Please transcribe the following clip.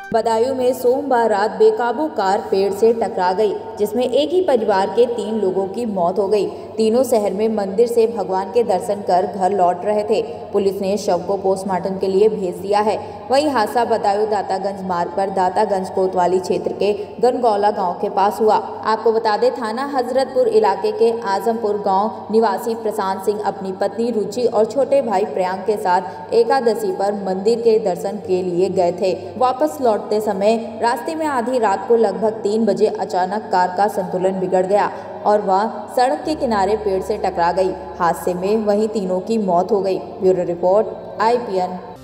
बदायूं में सोमवार रात बेकाबू कार पेड़ से टकरा गई, जिसमें एक ही परिवार के 3 लोगों की मौत हो गई। तीनों शहर में मंदिर से भगवान के दर्शन कर घर लौट रहे थे। पुलिस ने शव को पोस्टमार्टम के लिए भेज दिया है। वहीं हादसा बदायूं दातागंज मार्ग पर दातागंज कोतवाली क्षेत्र के गनगौला गांव के पास हुआ। आपको बता दें, थाना हजरतपुर इलाके के आजमपुर गांव निवासी प्रशांत सिंह अपनी पत्नी रुचि और छोटे भाई प्रियांक के साथ एकादशी पर मंदिर के दर्शन के लिए गए थे। वापस लौटते समय रास्ते में आधी रात को लगभग 3 बजे अचानक कार का संतुलन बिगड़ गया और वह सड़क के किनारे पेड़ से टकरा गई। हादसे में वहीं तीनों की मौत हो गई। Bureau report IPN।